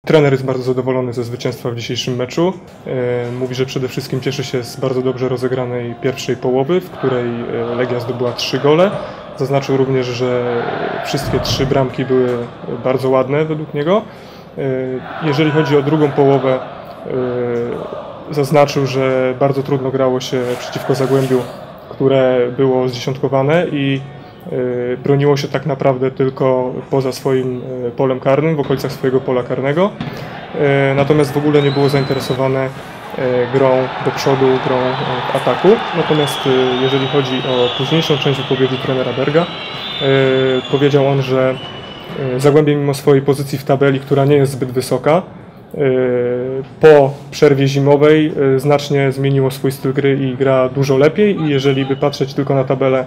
Trener jest bardzo zadowolony ze zwycięstwa w dzisiejszym meczu. Mówi, że przede wszystkim cieszy się z bardzo dobrze rozegranej pierwszej połowy, w której Legia zdobyła 3 gole. Zaznaczył również, że wszystkie 3 bramki były bardzo ładne według niego. Jeżeli chodzi o drugą połowę, zaznaczył, że bardzo trudno grało się przeciwko Zagłębiu, które było zdziesiątkowane i broniło się tak naprawdę tylko poza swoim polem karnym, w okolicach swojego pola karnego. Natomiast w ogóle nie było zainteresowane grą do przodu, grą w ataku. Natomiast jeżeli chodzi o późniejszą część wypowiedzi trenera Berga, powiedział on, że Zagłębie mimo swojej pozycji w tabeli, która nie jest zbyt wysoka, po przerwie zimowej znacznie zmieniło swój styl gry i gra dużo lepiej i jeżeli by patrzeć tylko na tabelę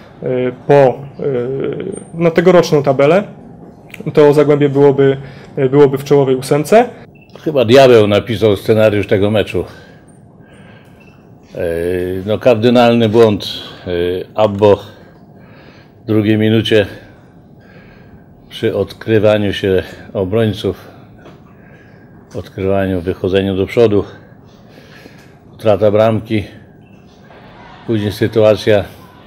na tegoroczną tabelę, to Zagłębie byłoby w czołowej 8. Chyba diabeł napisał scenariusz tego meczu. No, kardynalny błąd Abbo w drugiej minucie przy odkrywaniu się obrońców, wychodzeniu do przodu, utrata bramki, później sytuacja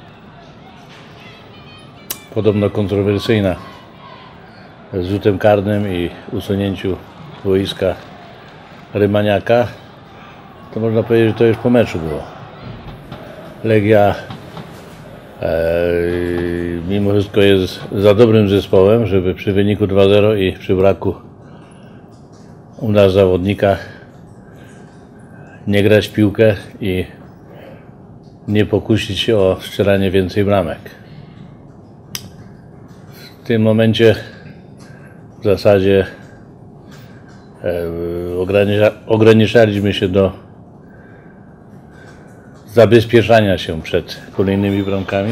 podobno kontrowersyjna z rzutem karnym i usunięciu z boiska Rymaniaka, to można powiedzieć, że to już po meczu było. Legia mimo wszystko jest za dobrym zespołem, żeby przy wyniku 2-0 i przy braku u nas zawodnika nie grać w piłkę i nie pokusić się o strzelanie więcej bramek. W tym momencie w zasadzie ograniczaliśmy się do zabezpieczania się przed kolejnymi bramkami.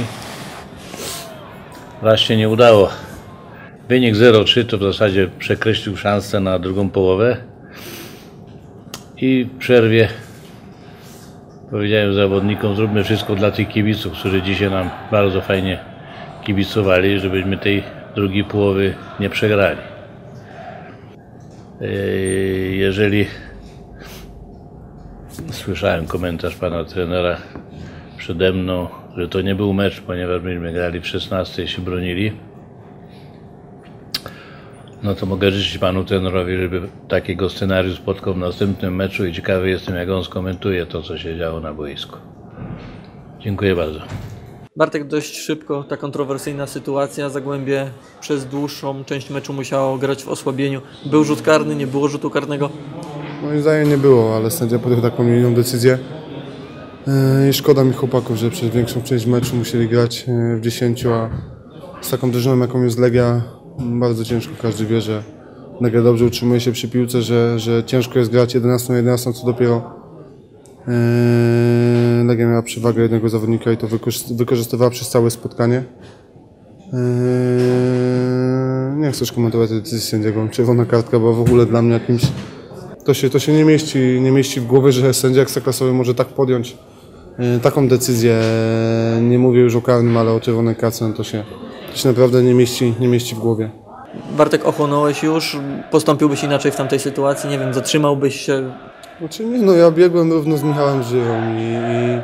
Raz się nie udało. Wynik 0-3 to w zasadzie przekreślił szansę na drugą połowę i w przerwie powiedziałem zawodnikom, zróbmy wszystko dla tych kibiców, którzy dzisiaj nam bardzo fajnie kibicowali, żebyśmy tej drugiej połowy nie przegrali. Jeżeli słyszałem komentarz pana trenera przede mną, że to nie był mecz, ponieważ myśmy grali w 16 i się bronili, no to mogę życzyć panu trenerowi, żeby takiego scenariusza spotkał w następnym meczu i ciekawy jestem, jak on skomentuje to, co się działo na boisku. Dziękuję bardzo. Bartek, dość szybko ta kontrowersyjna sytuacja. Zagłębie przez dłuższą część meczu musiało grać w osłabieniu. Był rzut karny, nie było rzutu karnego? Moim zdaniem nie było, ale sędzia podjął taką inną decyzję. I szkoda mi chłopaków, że przez większą część meczu musieli grać w 10, a z taką drużyną, jaką jest Legia, bardzo ciężko. Każdy wie, że Legia dobrze utrzymuje się przy piłce, że ciężko jest grać 11 na 11, co dopiero Legia miała przewagę jednego zawodnika i to wykorzystywała przez całe spotkanie. Nie chcę już komentować tej decyzji sędziego. Czerwona kartka była w ogóle dla mnie jakimś... To się nie mieści w głowie, że sędzia ekstraklasowy może tak podjąć taką decyzję. Nie mówię już o karnym, ale o czerwonej kartce, no to się naprawdę nie mieści w głowie. Bartek, ochłonąłeś już? Postąpiłbyś inaczej w tamtej sytuacji? Nie wiem, zatrzymałbyś się? Znaczy nie, no ja biegłem równo z Michałem Żyrą i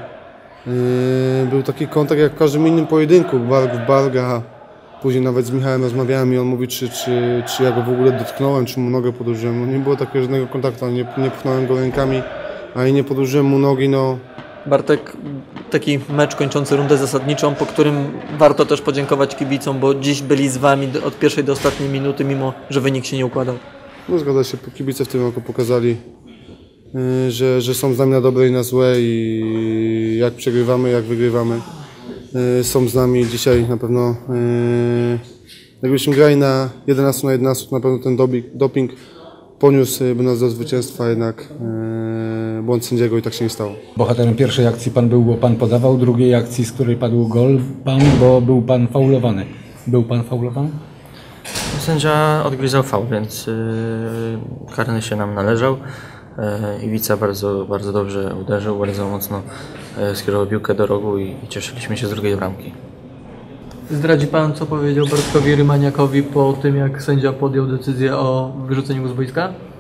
był taki kontakt jak w każdym innym pojedynku, bark w bark, a później nawet z Michałem rozmawiałem i on mówi, czy ja go w ogóle dotknąłem, czy mu nogę podłożyłem. No nie było takiego żadnego kontaktu, nie pchnąłem go rękami, ani nie podłożyłem mu nogi, no. Bartek, taki mecz kończący rundę zasadniczą, po którym warto też podziękować kibicom, bo dziś byli z wami od pierwszej do ostatniej minuty, mimo że wynik się nie układał. No zgadza się, kibice w tym roku pokazali, że są z nami na dobre i na złe i jak przegrywamy, jak wygrywamy, są z nami dzisiaj na pewno. Jakbyśmy grali na 11 na 11, na pewno ten doping poniósłby nas do zwycięstwa, jednak błąd sędziego i tak się nie stało. Bohaterem pierwszej akcji pan był, bo pan podawał, drugiej akcji, z której padł gol, bo był pan faulowany. Był pan faulowany? Sędzia odgryzał faul, więc karny się nam należał. Iwica bardzo dobrze uderzył, bardzo mocno skierował piłkę do rogu i cieszyliśmy się z drugiej bramki. Zdradzi pan, co powiedział Bartkowi Rymaniakowi po tym, jak sędzia podjął decyzję o wyrzuceniu go z boiska?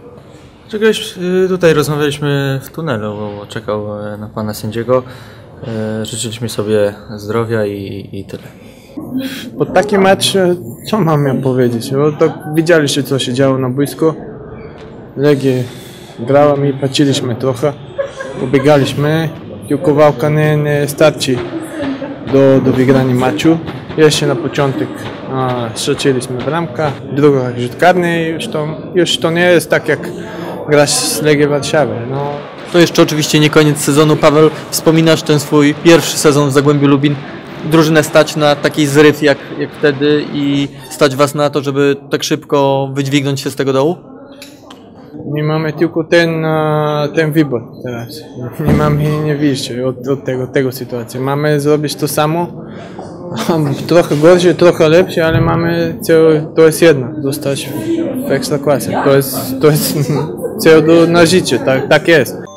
Czegoś tutaj rozmawialiśmy w tunelu, bo czekał na pana sędziego. Życzyliśmy sobie zdrowia i tyle. Po takim meczu, co mam ja powiedzieć? Bo to widzieliście, co się działo na boisku. Legia grała, my patrzyliśmy trochę, pobiegaliśmy. Piłkowałka nie starczy do wygrania meczu. Jeszcze na początek strzeliliśmy bramkę, druga rzut karny i już to nie jest tak jak grać z Legią Warszawy. No. To jeszcze oczywiście nie koniec sezonu. Paweł, wspominasz ten swój pierwszy sezon w Zagłębiu Lubin. Drużynę stać na taki zryw jak wtedy i stać was na to, żeby tak szybko wydźwignąć się z tego dołu? My mamy tylko ten wybór teraz. Nie mamy nie wyjście od tego sytuacji. Mamy zrobić to samo. Trochę gorzej, trochę lepsze, ale mamy cel, to jest jedno, zostać w Ekstraklasie. To jest cel na życie, tak jest.